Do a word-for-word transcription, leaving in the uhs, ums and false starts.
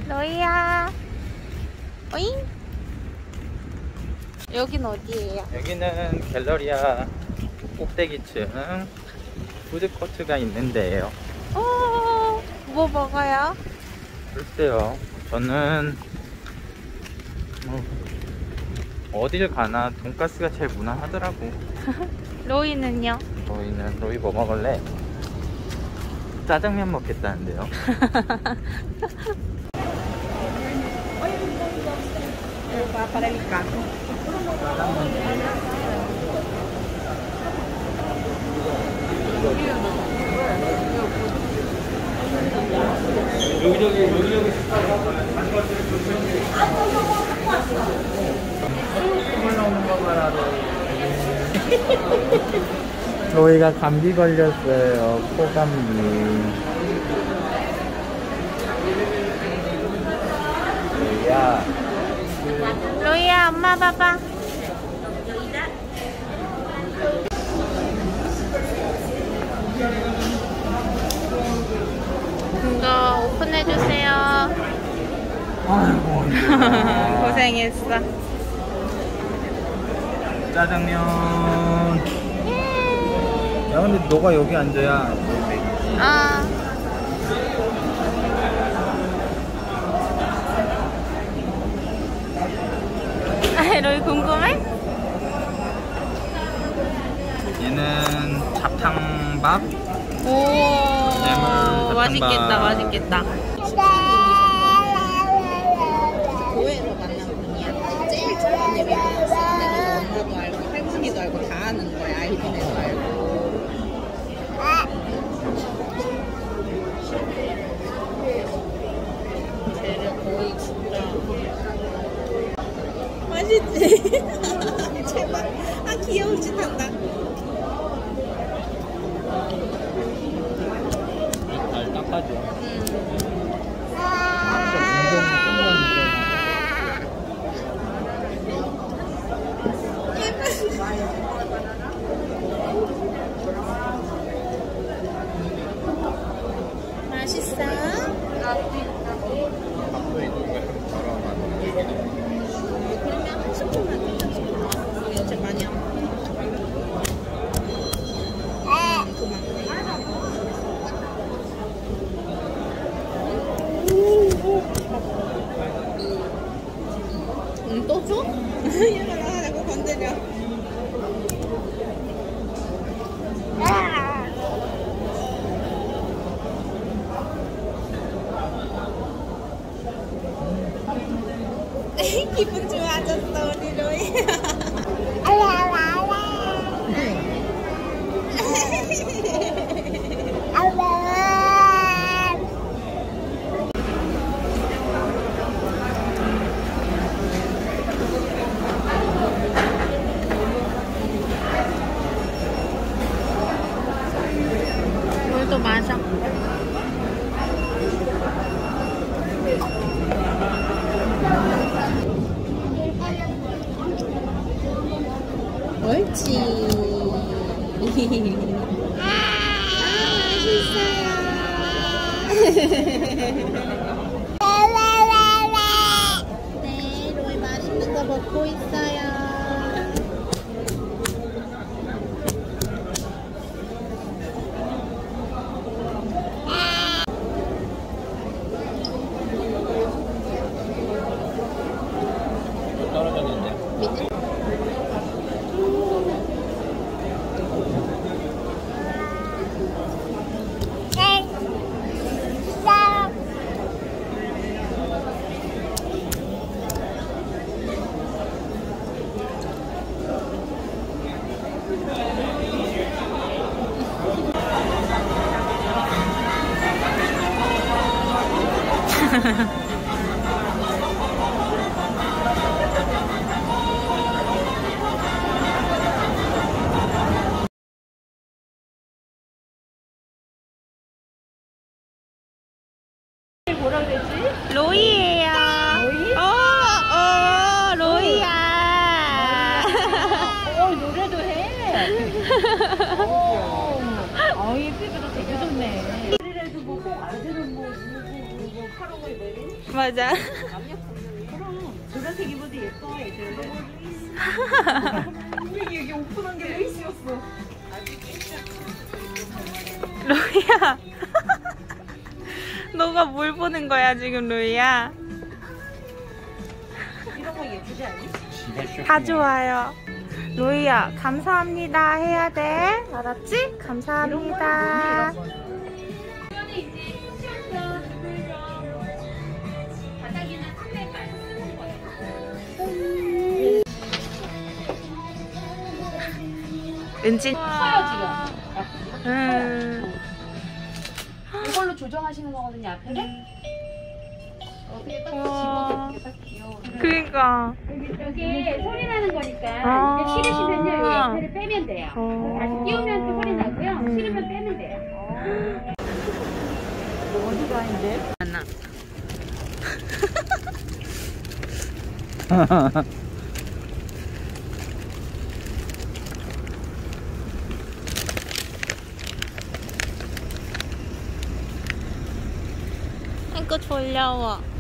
로이야. 오잉? 여긴 어디예요? 여기는 갤러리아 꼭대기층 푸드코트가 있는데요. 오, 뭐 먹어요? 글쎄요, 저는 뭐 어딜 가나 돈가스가 제일 무난하더라고. 로이는요? 로이는 로이 뭐 먹을래? 짜장면 먹겠다는데요. 여기저기 여기저기 올라오는 거 봐라. 로이가 감기 걸렸어요. 코감기. 로이야. 로이야, 엄마 봐봐. 이거 오픈해주세요. 아이고. 고생했어. 짜장면. 야, 근데 너가 여기 앉아야 되겠지. 아. 아, 로이 궁금해? 얘는 잡탕밥. 오, 뇌물 맛있겠다, 볶음밥. 맛있겠다. 교회로 만난 분이야. 제일 좋은 애비 내가 엄마도 알고 할머니도 알고 다 아는 거야. 아이비네도 알고. 재료 거의 진짜 맛있지? 제발. 아 귀여운 짓 한다. 잘 닦아줘. 맛있어? 그러면 한 스푼만 더. 우리 어차피 많이 안 먹어. 음, 그만. 응, 또 줘? 얘가 나 자꾸 건드려. 기분 좋아졌어 우리 로이. 물도 마셔. 옳지. 네, 로이 맛있는 거 먹고 있어요. 떨어졌는데. 밑에? 뭐라 그랬지? 로이예요. 로이? 어, 어, 로이야. 어, 노래도 해. 어, 아, 이 피부도 되게 좋네. 그래도 뭐 꼭 안 되는 뭐 누구 누구 맞아. 그럼 노란색 입어도 예뻐 애들. 우리 여기 오픈한 게 레이스였어. 로이야. 너가 뭘 보는 거야 지금 로이야? 이런 거 예쁘지 않니? 다 좋아요. 로이야 감사합니다 해야 돼. 알았지? 감사합니다. 은진. 커요 지금. 음. 이걸로 조정하시는 거거든요 앞에를. 어떻게 딱 집어도 이렇게 딱 귀여워. 그러니까. 여기 소리 나는 거니까 아. 이제 싫으시면요 요 옆에를 빼면 돼요. 어. 다시 끼우면 또 소리 나고요. 음. 싫으면 빼면 돼요. 어디가 있는데? 하나. 아이고 졸려워.